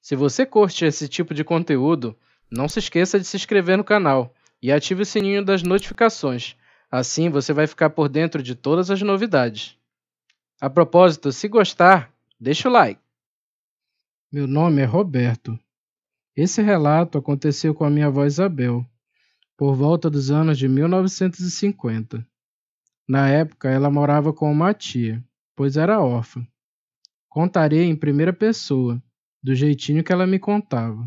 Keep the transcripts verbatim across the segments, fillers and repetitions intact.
Se você curte esse tipo de conteúdo, não se esqueça de se inscrever no canal e ative o sininho das notificações. Assim você vai ficar por dentro de todas as novidades. A propósito, se gostar, deixa o like. Meu nome é Roberto. Esse relato aconteceu com a minha avó Isabel, por volta dos anos de mil novecentos e cinquenta. Na época, ela morava com uma tia, pois era órfã. Contarei em primeira pessoa, do jeitinho que ela me contava.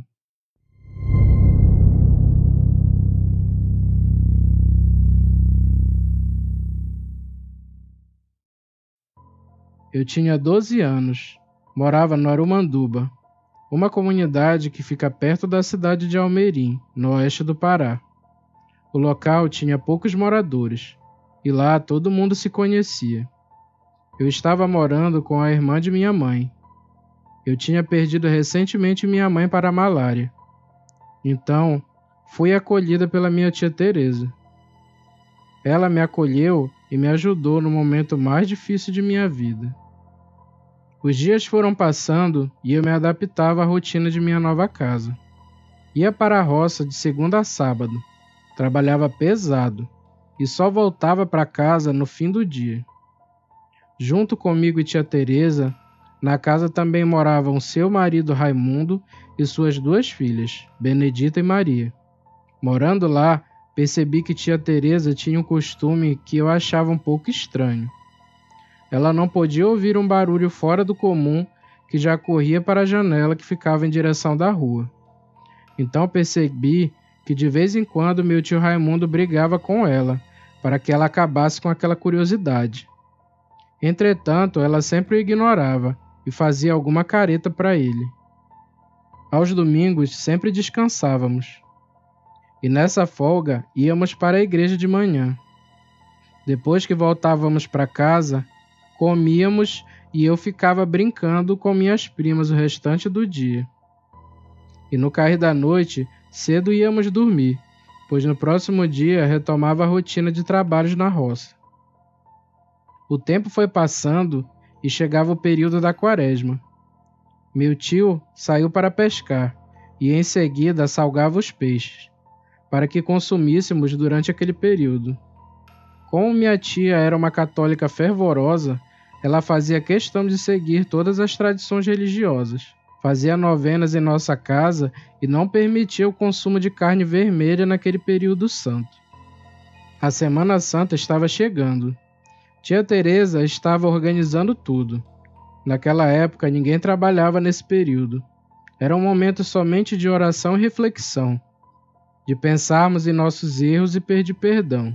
Eu tinha doze anos, morava no Arumanduba, uma comunidade que fica perto da cidade de Almeirim, no oeste do Pará. O local tinha poucos moradores, e lá todo mundo se conhecia. Eu estava morando com a irmã de minha mãe. Eu tinha perdido recentemente minha mãe para a malária. Então, fui acolhida pela minha tia Teresa. Ela me acolheu e me ajudou no momento mais difícil de minha vida. Os dias foram passando e eu me adaptava à rotina de minha nova casa. Ia para a roça de segunda a sábado, trabalhava pesado e só voltava para casa no fim do dia. Junto comigo e tia Teresa, na casa também moravam seu marido Raimundo e suas duas filhas, Benedita e Maria. Morando lá, percebi que tia Teresa tinha um costume que eu achava um pouco estranho. Ela não podia ouvir um barulho fora do comum que já corria para a janela que ficava em direção da rua. Então percebi que de vez em quando meu tio Raimundo brigava com ela, para que ela acabasse com aquela curiosidade. Entretanto, ela sempre o ignorava e fazia alguma careta para ele. Aos domingos sempre descansávamos. E nessa folga íamos para a igreja de manhã. Depois que voltávamos para casa, comíamos e eu ficava brincando com minhas primas o restante do dia. E no cair da noite, cedo íamos dormir, pois no próximo dia retomava a rotina de trabalhos na roça. O tempo foi passando e chegava o período da quaresma. Meu tio saiu para pescar e em seguida salgava os peixes, para que consumíssemos durante aquele período. Como minha tia era uma católica fervorosa, ela fazia questão de seguir todas as tradições religiosas, fazia novenas em nossa casa e não permitia o consumo de carne vermelha naquele período santo. A Semana Santa estava chegando. Tia Teresa estava organizando tudo. Naquela época ninguém trabalhava nesse período. Era um momento somente de oração e reflexão, de pensarmos em nossos erros e pedir perdão.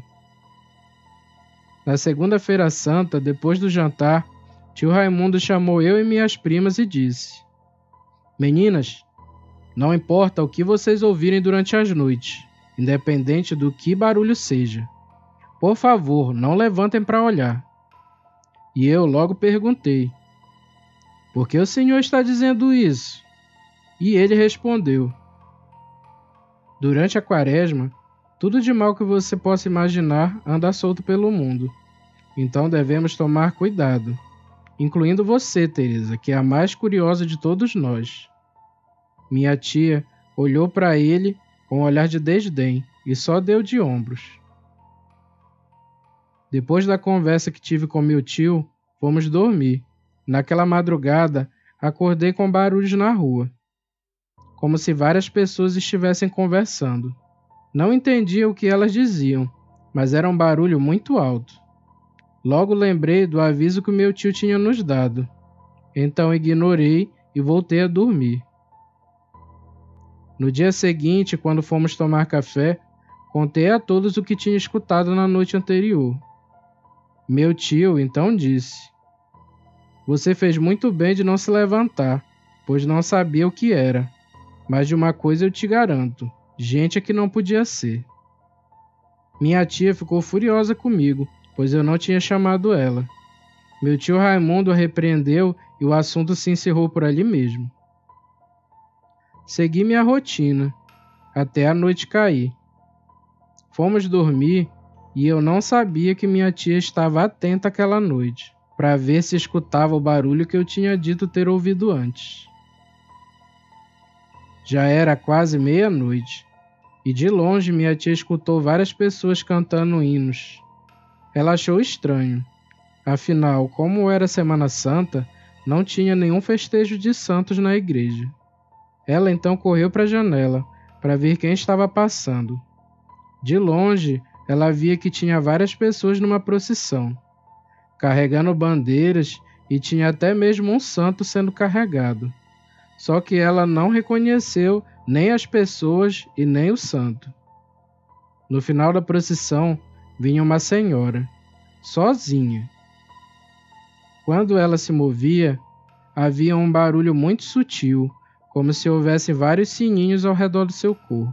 Na segunda-feira santa, depois do jantar, tio Raimundo chamou eu e minhas primas e disse: "Meninas, não importa o que vocês ouvirem durante as noites, independente do que barulho seja. Por favor, não levantem para olhar." E eu logo perguntei: "Por que o senhor está dizendo isso?" E ele respondeu: "Durante a quaresma, tudo de mal que você possa imaginar anda solto pelo mundo. Então devemos tomar cuidado, incluindo você, Teresa, que é a mais curiosa de todos nós." Minha tia olhou para ele com um olhar de desdém e só deu de ombros. Depois da conversa que tive com meu tio, fomos dormir. Naquela madrugada, acordei com barulhos na rua, como se várias pessoas estivessem conversando. Não entendia o que elas diziam, mas era um barulho muito alto. Logo lembrei do aviso que meu tio tinha nos dado. Então ignorei e voltei a dormir. No dia seguinte, quando fomos tomar café, contei a todos o que tinha escutado na noite anterior. Meu tio então disse: "Você fez muito bem de não se levantar, pois não sabia o que era. Mas de uma coisa eu te garanto, gente é que não podia ser." Minha tia ficou furiosa comigo, pois eu não tinha chamado ela. Meu tio Raimundo a repreendeu e o assunto se encerrou por ali mesmo. Segui minha rotina, até a noite cair. Fomos dormir e eu não sabia que minha tia estava atenta aquela noite, para ver se escutava o barulho que eu tinha dito ter ouvido antes. Já era quase meia-noite, e de longe minha tia escutou várias pessoas cantando hinos. Ela achou estranho. Afinal, como era Semana Santa, não tinha nenhum festejo de santos na igreja. Ela então correu para a janela para ver quem estava passando. De longe, ela via que tinha várias pessoas numa procissão, carregando bandeiras, e tinha até mesmo um santo sendo carregado. Só que ela não reconheceu nem as pessoas e nem o santo. No final da procissão, vinha uma senhora, sozinha. Quando ela se movia, havia um barulho muito sutil, como se houvesse vários sininhos ao redor do seu corpo.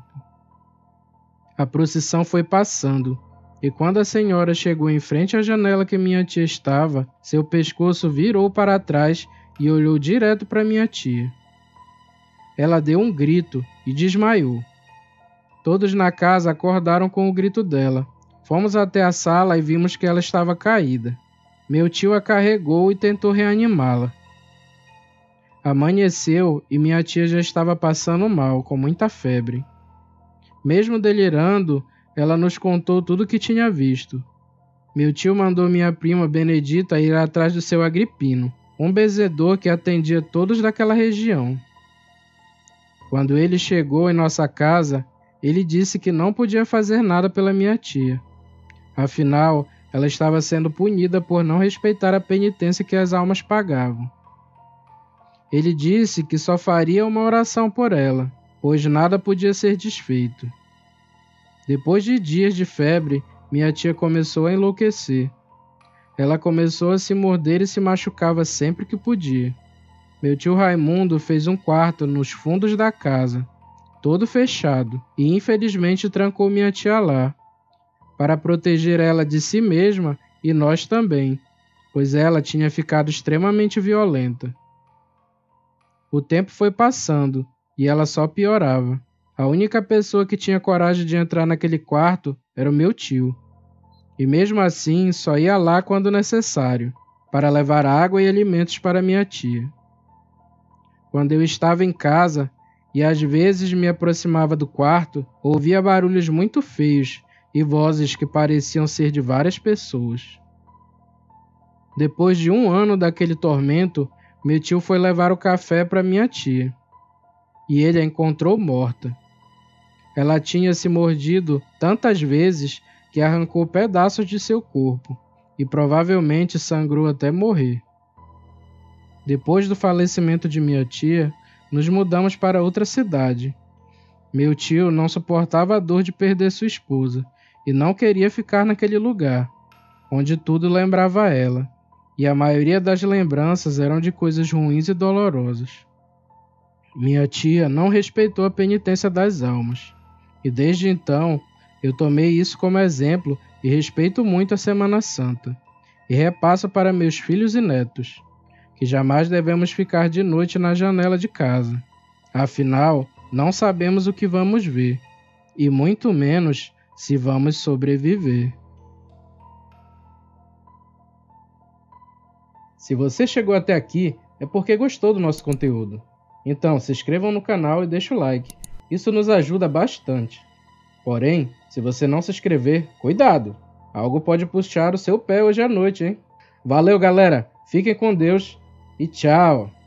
A procissão foi passando, e quando a senhora chegou em frente à janela que minha tia estava, seu pescoço virou para trás e olhou direto para minha tia. Ela deu um grito e desmaiou. Todos na casa acordaram com o grito dela. Fomos até a sala e vimos que ela estava caída. Meu tio a carregou e tentou reanimá-la. Amanheceu e minha tia já estava passando mal, com muita febre. Mesmo delirando, ela nos contou tudo o que tinha visto. Meu tio mandou minha prima Benedita ir atrás do seu Agripino, um benzedor que atendia todos daquela região. Quando ele chegou em nossa casa, ele disse que não podia fazer nada pela minha tia. Afinal, ela estava sendo punida por não respeitar a penitência que as almas pagavam. Ele disse que só faria uma oração por ela, pois nada podia ser desfeito. Depois de dias de febre, minha tia começou a enlouquecer. Ela começou a se morder e se machucava sempre que podia. Meu tio Raimundo fez um quarto nos fundos da casa, todo fechado, e infelizmente trancou minha tia lá, para proteger ela de si mesma e nós também, pois ela tinha ficado extremamente violenta. O tempo foi passando e ela só piorava. A única pessoa que tinha coragem de entrar naquele quarto era o meu tio. E mesmo assim, só ia lá quando necessário, para levar água e alimentos para minha tia. Quando eu estava em casa, e às vezes me aproximava do quarto, ouvia barulhos muito feios e vozes que pareciam ser de várias pessoas. Depois de um ano daquele tormento, meu tio foi levar o café para minha tia, e ele a encontrou morta. Ela tinha se mordido tantas vezes que arrancou pedaços de seu corpo, e provavelmente sangrou até morrer. Depois do falecimento de minha tia, nos mudamos para outra cidade. Meu tio não suportava a dor de perder sua esposa, e não queria ficar naquele lugar, onde tudo lembrava ela, e a maioria das lembranças eram de coisas ruins e dolorosas. Minha tia não respeitou a penitência das almas, e desde então eu tomei isso como exemplo e respeito muito a Semana Santa, e repasso para meus filhos e netos, que jamais devemos ficar de noite na janela de casa. Afinal, não sabemos o que vamos ver, e muito menos se vamos sobreviver. Se você chegou até aqui, é porque gostou do nosso conteúdo. Então, se inscrevam no canal e deixe o like. Isso nos ajuda bastante. Porém, se você não se inscrever, cuidado! Algo pode puxar o seu pé hoje à noite, hein? Valeu, galera! Fiquem com Deus e tchau!